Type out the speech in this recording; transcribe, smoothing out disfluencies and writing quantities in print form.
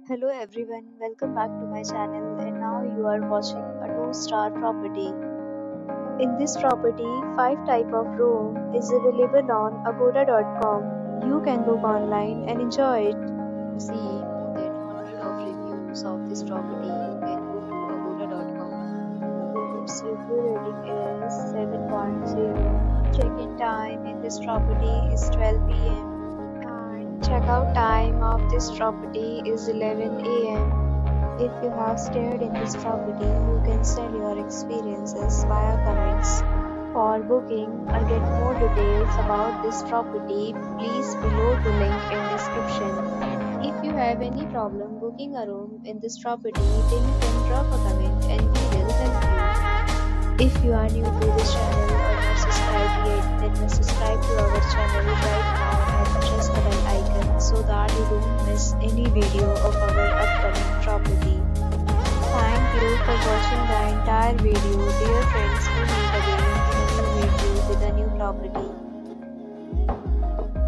Hello everyone, welcome back to my channel and now you are watching a 2-star property. In this property, 5 type of room is available on agoda.com. You can book online and enjoy it. See more than 100 of reviews of this property. You can go to agoda.com. Its review rating is 7.0. Check-in time in this property is 12 p.m. and check-out time of this property is 11 a.m. If you have stayed in this property, you can send your experiences via comments. For booking or get more details about this property, please below the link in description. If you have any problem booking a room in this property, then you can drop a comment and we will help you. If you are new to this channel or not subscribed yet, then subscribe to our channel right now and press the bell icon so that you don't miss any video of our upcoming property. Thank you for watching the entire video. Dear friends, we meet again in a new video with a new property.